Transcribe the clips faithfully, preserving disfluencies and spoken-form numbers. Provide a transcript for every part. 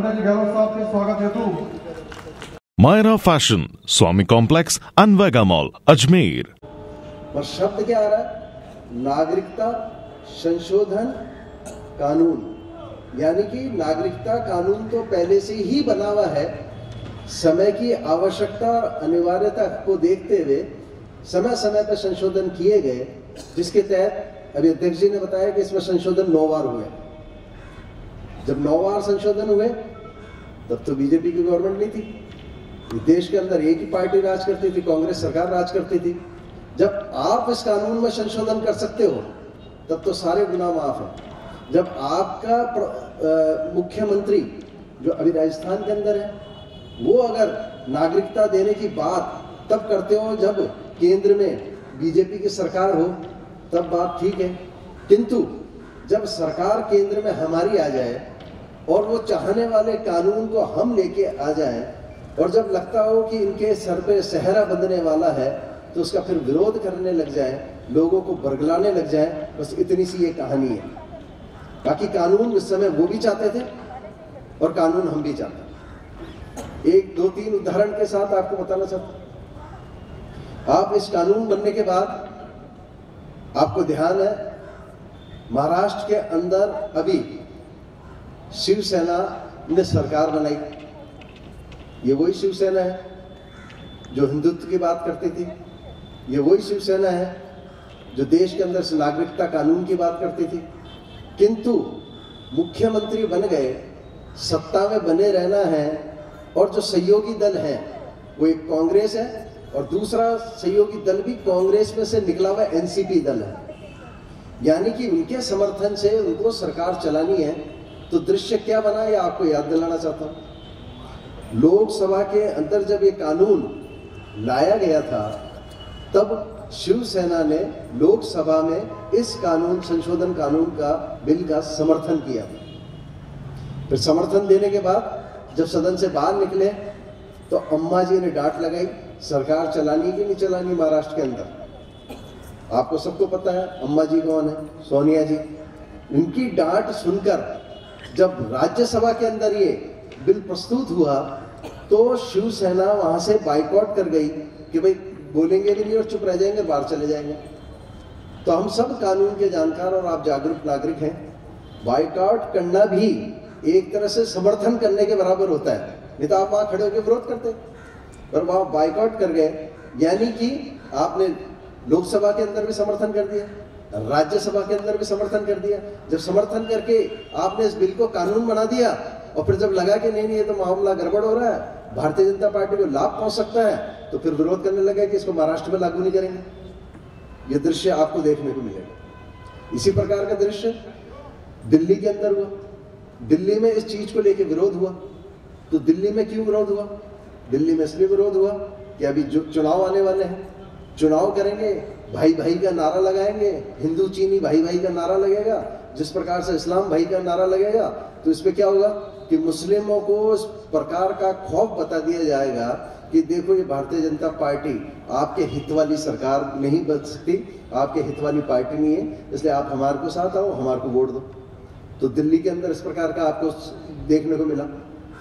गहलोत साहब के स्वागत हेतु मायरा फैशन, स्वामी कॉम्प्लेक्स, अनवेगा मॉल, अजमेर। और शब्द क्या आ रहा है? नागरिकता संशोधन कानून, यानी कि नागरिकता कानून तो पहले से ही बना हुआ है। समय की आवश्यकता और अनिवार्यता को देखते हुए समय समय पर संशोधन किए गए, जिसके तहत अभी अध्यक्ष जी ने बताया कि इसमें संशोधन नौ बार हुए। जब नौ बार संशोधन हुए तब तो बीजेपी की गवर्नमेंट नहीं थी, देश के अंदर एक ही पार्टी राज करती थी, कांग्रेस सरकार राज करती थी। जब आप इस कानून में संशोधन कर सकते हो तब तो सारे गुनाह माफ हैं। जब आपका मुख्यमंत्री जो अभी राजस्थान के अंदर है, वो अगर नागरिकता देने की बात तब करते हो जब केंद्र में बीजेपी की सरकार हो, तब बात ठीक है। किंतु जब सरकार केंद्र में हमारी आ जाए और वो चाहने वाले कानून को हम लेके आ जाएं, और जब लगता हो कि इनके सर पे सहरा बंधने वाला है तो उसका फिर विरोध करने लग जाए, लोगों को बरगलाने लग जाए, बस इतनी सी ये कहानी है। बाकी कानून उस समय वो भी चाहते थे और कानून हम भी चाहते। एक दो तीन उदाहरण के साथ आपको बताना चाहता हूं। आप इस कानून बनने के बाद आपको ध्यान है, महाराष्ट्र के अंदर अभी शिवसेना ने सरकार बनाई। ये वही शिवसेना है जो हिंदुत्व की बात करती थी, ये वही शिवसेना है जो देश के अंदर से नागरिकता कानून की बात करती थी। किंतु मुख्यमंत्री बन गए, सत्ता में बने रहना है, और जो सहयोगी दल है वो एक कांग्रेस है और दूसरा सहयोगी दल भी कांग्रेस में से निकला हुआ एनसीपी दल है। यानी कि उनके समर्थन से उनको सरकार चलानी है। तो दृश्य क्या बना, ये आपको याद दिलाना चाहता हूं। लोकसभा के अंदर जब ये कानून लाया गया था तब शिवसेना ने लोकसभा में इस कानून संशोधन कानून का बिल का समर्थन किया। फिर समर्थन देने के बाद जब सदन से बाहर निकले तो अम्मा जी ने डांट लगाई, सरकार चलानी कि नहीं चलानी महाराष्ट्र के अंदर। आपको सबको पता है अम्मा जी कौन है, सोनिया जी। उनकी डांट सुनकर जब राज्यसभा के अंदर ये बिल प्रस्तुत हुआ तो शिवसेना वहां से बाइकआउट कर गई कि भाई बोलेंगे भी नहीं और चुप रह जाएंगे, बाहर चले जाएंगे। तो हम सब कानून के जानकार और आप जागरूक नागरिक हैं, बाइकआउट करना भी एक तरह से समर्थन करने के बराबर होता है। नहीं तो आप वहां खड़े होकर विरोध करते, और वहां बाइकआउट कर गए, यानी कि आपने लोकसभा के अंदर भी समर्थन कर दिया, राज्यसभा के अंदर भी समर्थन कर दिया। जब समर्थन करके आपने इस बिल को कानून बना दिया और फिर जब लगा कि नहीं नहीं ये तो मामला गड़बड़ हो रहा है, भारतीय जनता पार्टी को लाभ पहुंच सकता है, तो फिर विरोध करने लगा कि इसको महाराष्ट्र में लागू नहीं करेंगे। ये दृश्य आपको देखने को मिलेगा। इसी प्रकार का दृश्य दिल्ली के अंदर हुआ। दिल्ली में इस चीज को लेकर विरोध हुआ। तो दिल्ली में क्यों विरोध हुआ? दिल्ली में इसलिए विरोध हुआ कि अभी जो चुनाव आने वाले हैं, चुनाव करेंगे, भाई भाई का नारा लगाएंगे, हिंदू चीनी भाई भाई का नारा लगेगा, जिस प्रकार से इस्लाम भाई का नारा लगेगा। तो इसमें क्या होगा कि मुस्लिमों को इस प्रकार का खौफ बता दिया जाएगा कि देखो ये भारतीय जनता पार्टी आपके हित वाली सरकार नहीं बन सकती, आपके हित वाली पार्टी नहीं है, इसलिए आप हमारे को साथ आओ, हमारे को वोट दो। तो दिल्ली के अंदर इस प्रकार का आपको देखने को मिला।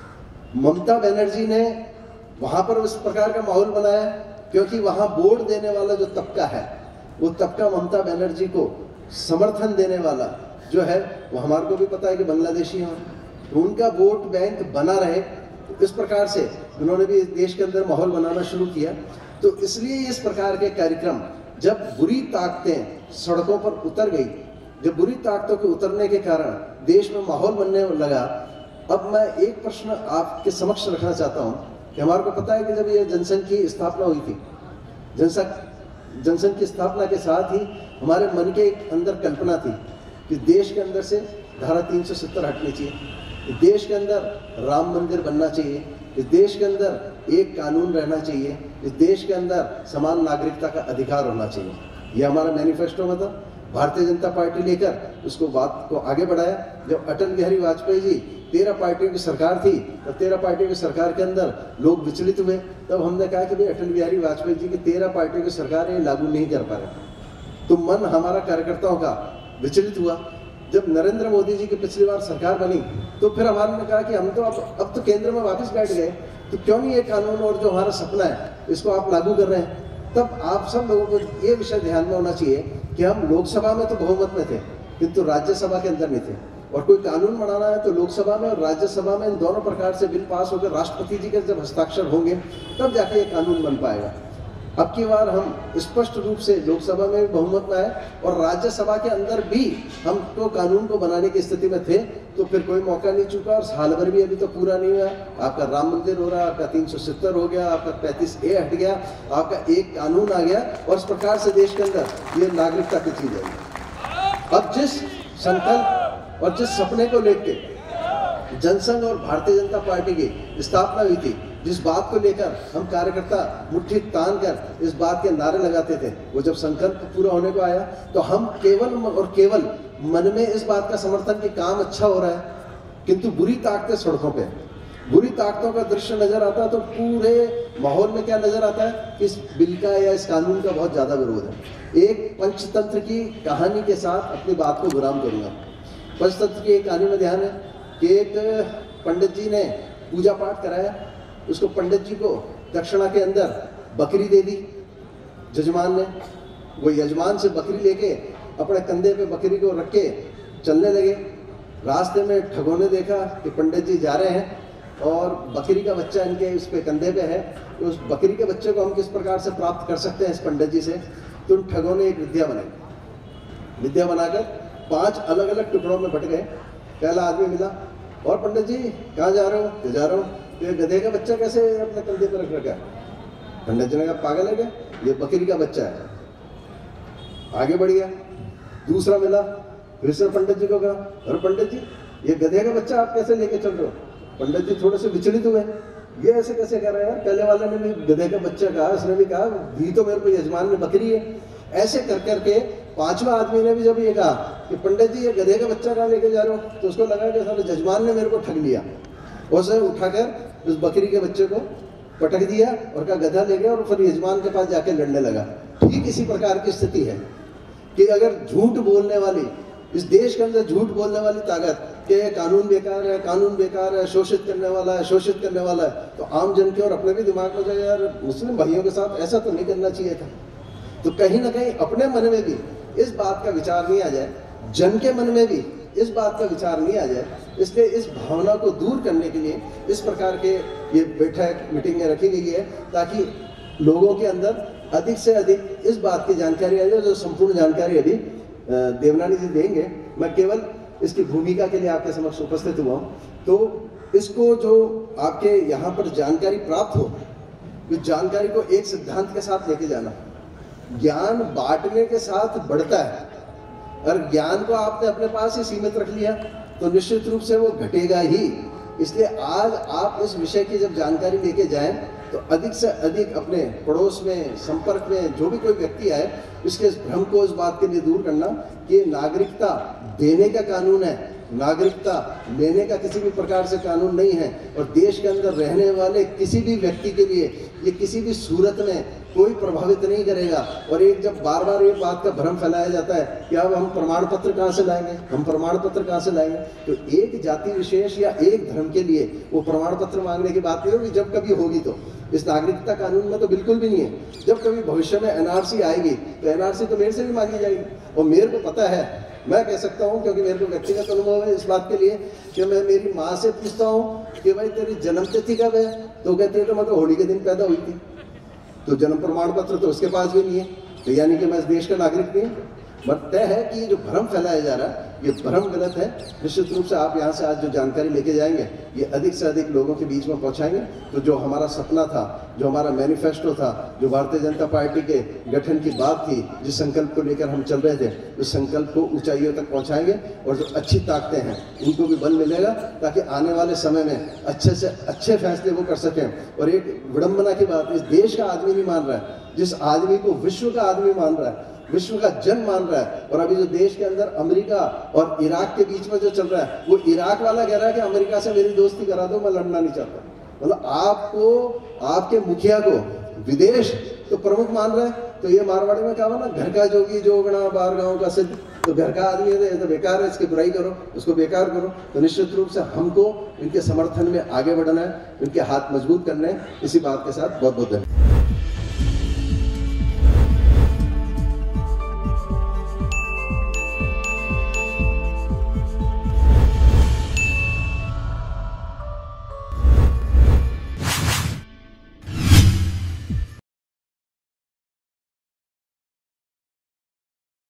ममता बनर्जी ने वहां पर इस प्रकार का माहौल बनाया क्योंकि वहां वोट देने वाला जो तबका है वो तबका ममता बनर्जी को समर्थन देने वाला जो है वो हमारे को भी पता है कि बांग्लादेशी हैं, तो उनका वोट बैंक बना रहे, तो इस प्रकार से उन्होंने भी देश के अंदर माहौल बनाना शुरू किया। तो इसलिए इस प्रकार के कार्यक्रम, जब बुरी ताकतें सड़कों पर उतर गई, जब बुरी ताकतों के उतरने के कारण देश में माहौल बनने लगा। अब मैं एक प्रश्न आपके समक्ष रखना चाहता हूं कि हमारे को पता है कि जब ये जनसंघ की स्थापना हुई थी, जनसंघ जनसंघ की स्थापना के साथ ही हमारे मन के अंदर कल्पना थी कि देश के अंदर से धारा तीन सौ सत्तर हटनी चाहिए, देश के अंदर राम मंदिर बनना चाहिए, इस देश के अंदर एक कानून रहना चाहिए, इस देश के अंदर समान नागरिकता का अधिकार होना चाहिए। यह हमारा मैनिफेस्टो में था। भारतीय जनता पार्टी लेकर उसको बात को आगे बढ़ाया। जब अटल बिहारी वाजपेयी जी तेरह पार्टियों की सरकार थी, तब तेरह पार्टियों की सरकार के अंदर लोग विचलित हुए। तब हमने कहा कि भाई अटल बिहारी वाजपेयी जी की तेरह पार्टियों की सरकार ये लागू नहीं कर पा रहे। तो मन हमारा कार्यकर्ताओं का विचलित हुआ। जब नरेंद्र मोदी जी की पिछली बार सरकार बनी तो फिर हमारे ने कहा कि हम तो अब अब तो केंद्र में वापस बैठ गए, तो क्यों नहीं ये कानून और जो हमारा सपना है इसको आप लागू कर रहे हैं। तब आप सब लोगों को ये विषय ध्यान में होना चाहिए कि हम लोकसभा में तो बहुमत में थे किंतु राज्यसभा के अंदर नहीं थे, और कोई कानून बनाना है तो लोकसभा में और राज्यसभा में इन दोनों प्रकार से बिल पास होकर राष्ट्रपति जी के जब हस्ताक्षर होंगे तब जाके ये कानून बन पाएगा। अब की बार हम स्पष्ट रूप से लोकसभा में भी बहुमत में आए और राज्यसभा के अंदर भी हम तो कानून को बनाने की स्थिति में थे, तो फिर कोई मौका नहीं चुका और साल भर भी अभी तो पूरा नहीं हुआ। आपका राम मंदिर हो रहा, आपका तीन सौ सत्तर हो गया, आपका पैंतीस ए हट गया, आपका एक कानून आ गया और इस प्रकार से देश के अंदर ये नागरिकता की चीज है। अब जिस संकल्प और जिस सपने को लेकर जनसंघ और भारतीय जनता पार्टी की स्थापना हुई थी, जिस बात को लेकर हम कार्यकर्ता मुट्ठी तान कर इस बात के नारे लगाते थे, वो जब संकल्प पूरा होने को आया तो हम केवल और केवल मन में इस बात का समर्थन कि काम अच्छा हो रहा है, किंतु बुरी ताकतें सड़कों पे, बुरी ताकतों का दृश्य नजर आता है तो पूरे माहौल में क्या नजर आता है कि इस बिल का या इस कानून का बहुत ज्यादा विरोध है। एक पंचतंत्र की कहानी के साथ अपनी बात को विराम करूंगा। पंचतंत्र की एक कहानी में ध्यान है कि एक पंडित जी ने पूजा पाठ कराया, उसको पंडित जी को दक्षिणा के अंदर बकरी दे दी जजमान ने। वो यजमान से बकरी लेके अपने कंधे पे बकरी को रख के चलने लगे। रास्ते में ठगों ने देखा कि पंडित जी जा रहे हैं और बकरी का बच्चा इनके उस पे कंधे पे है, तो उस बकरी के बच्चे को हम किस प्रकार से प्राप्त कर सकते हैं इस पंडित जी से। तो उन ठगों ने एक विद्या बनाई, विद्या बनाकर पांच अलग अलग टुकड़ों में बट गए। पहला आदमी मिला और पंडित जी कहाँ जा रहे हो? तो जा रहा हूँ। ये गधे का बच्चा कैसे अपने कंधे पर रख रखा है? पंडित जी ने कहा पागल है क्या, ये बकरी का बच्चा है। आगे बढ़ गया। दूसरा मिला, फिर से पंडित जी को कहा अरे पंडित जी ये गधे का बच्चा आप कैसे लेके चल रहे हो? पंडित जी थोड़े से विचलित हुए, ये ऐसे कैसे कह रहे हैं यार, पहले वाले ने भी गधे का बच्चा कहा, इसने भी कहा दी तो मेरे को यजमान में बकरी है। ऐसे कर करके पांचवा आदमी ने भी जब ये कहा कि पंडित जी ये गधे का बच्चा कहाँ लेके जा रहे हो, तो उसको लगा कि सारे जजमान ने मेरे को ठग लिया। उसे उठाकर उस बकरी के बच्चे को पटक दिया और कहा गधा ले गया और फिर यजमान के पास जाके लड़ने लगा। ठीक इसी प्रकार की स्थिति है कि अगर झूठ बोलने वाली इस देश के अंदर झूठ बोलने वाली ताकत कि कानून बेकार है, कानून बेकार है, शोषित करने वाला है, शोषित करने वाला है, तो आम जन के और अपने भी दिमाग में जाए यार मुस्लिम भाइयों के साथ ऐसा तो नहीं करना चाहिए था। तो कहीं ना कहीं अपने मन में भी इस बात का विचार नहीं आ जाए, जन के मन में भी इस बात का विचार नहीं आ जाए, इसलिए इस भावना को दूर करने के लिए इस प्रकार के ये बैठक मीटिंगें रखी गई है ताकि लोगों के अंदर अधिक से अधिक इस बात की जानकारी आ जाए। जो संपूर्ण जानकारी अभी देवनानी जी देंगे, मैं केवल इसकी भूमिका के लिए आपके समक्ष उपस्थित हुआ हूँ। तो इसको जो आपके यहाँ पर जानकारी प्राप्त हो, इस जानकारी को एक सिद्धांत के साथ लेके जाना। ज्ञान बांटने के साथ बढ़ता है, अगर ज्ञान को आपने अपने पास ही सीमित रख लिया तो निश्चित रूप से वो घटेगा ही। इसलिए आज आप इस विषय की जब जानकारी लेके जाएं तो अधिक से अधिक अपने पड़ोस में, संपर्क में जो भी कोई व्यक्ति आए, इसके इस भ्रम को इस बात के लिए दूर करना कि नागरिकता देने का कानून है, नागरिकता लेने का किसी भी प्रकार से कानून नहीं है। और देश के अंदर रहने वाले किसी भी व्यक्ति के लिए ये किसी भी सूरत में कोई प्रभावित नहीं करेगा। और एक जब बार बार ये बात का भ्रम फैलाया जाता है कि अब हम प्रमाण पत्र कहाँ से लाएंगे, हम प्रमाण पत्र कहाँ से लाएंगे, तो एक जाति विशेष या एक धर्म के लिए वो प्रमाण पत्र मांगने की बात नहीं होगी। जब कभी होगी तो इस नागरिकता कानून में तो बिल्कुल भी नहीं है। जब कभी भविष्य में एनआरसी आएगी तो एनआरसी तो मेरे से भी मांगी जाएगी। और मेरे को पता है, मैं कह सकता हूँ क्योंकि मेरे को व्यक्तिगत अनुभव है इस बात के लिए कि मैं मेरी माँ से पूछता हूँ कि भाई तेरी जन्म तिथि कब है, तो कहते हैं तो मैं तो होली के दिन पैदा हुई थी, तो जन्म प्रमाण पत्र तो उसके पास भी नहीं है, तो यानी कि मैं इस देश का नागरिक नहीं। बट तय है कि ये जो भ्रम फैलाया जा रहा है ये भ्रम गलत है। निश्चित रूप से आप यहाँ से आज जो जानकारी लेके जाएंगे ये अधिक से अधिक लोगों के बीच में पहुँचाएंगे। तो जो हमारा सपना था, जो हमारा मैनिफेस्टो था, जो भारतीय जनता पार्टी के गठन की बात थी, जिस संकल्प को लेकर हम चल रहे थे, उस संकल्प को ऊंचाइयों तक पहुँचाएंगे। और जो अच्छी ताकतें हैं उनको भी बल मिलेगा ताकि आने वाले समय में अच्छे से अच्छे फैसले वो कर सकें। और एक विडम्बना की बात, इस देश का आदमी नहीं मान रहा है, जिस आदमी को विश्व का आदमी मान रहा है, विश्व का जन मान रहा है। और अभी जो देश के अंदर अमेरिका और इराक के बीच में जो चल रहा है, वो इराक वाला कह रहा है कि अमेरिका से मेरी दोस्ती करा दो, मैं लड़ना नहीं चाहता। मतलब आपको, आपके मुखिया को विदेश तो प्रमुख मान रहा है। तो ये मारवाड़ी में कहा ना, घर का जोगी जोगना बार गांव का सिद्ध। तो घर का आदमी है तो बेकार है, इसकी बुराई करो, उसको बेकार करो। तो निश्चित रूप से हमको इनके समर्थन में आगे बढ़ना है, इनके हाथ मजबूत करने हैं। इसी बात के साथ बहुत बहुत धन्यवाद।